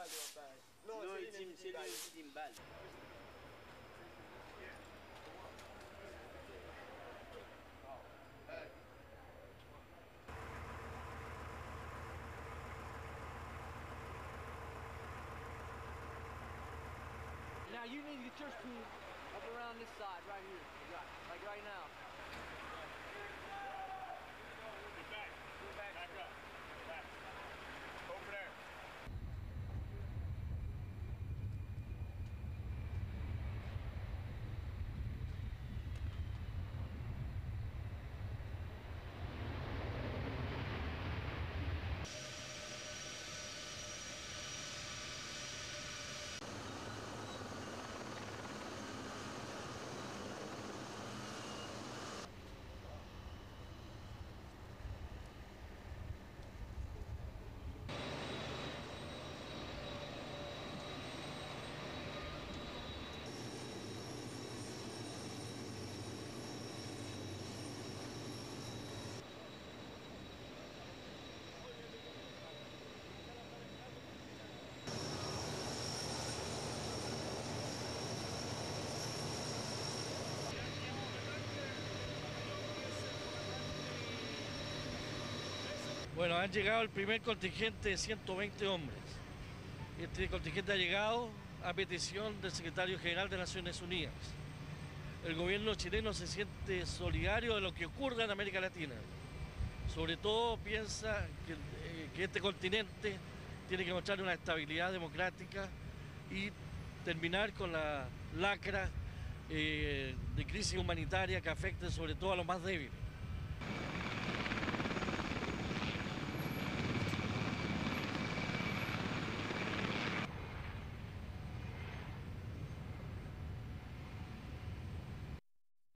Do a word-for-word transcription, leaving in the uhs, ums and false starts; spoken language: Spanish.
Non, il dit, c'est lui qui dit balle. Now you need to get your spoon up around this side right here, right, like right now. Get back. Get back. Back up. Back. Over there. Bueno, han llegado el primer contingente de ciento veinte hombres. Este contingente ha llegado a petición del secretario general de Naciones Unidas. El gobierno chileno se siente solidario de lo que ocurre en América Latina. Sobre todo piensa que, eh, que este continente tiene que mostrar una estabilidad democrática y terminar con la lacra eh, de crisis humanitaria que afecte sobre todo a los más débiles.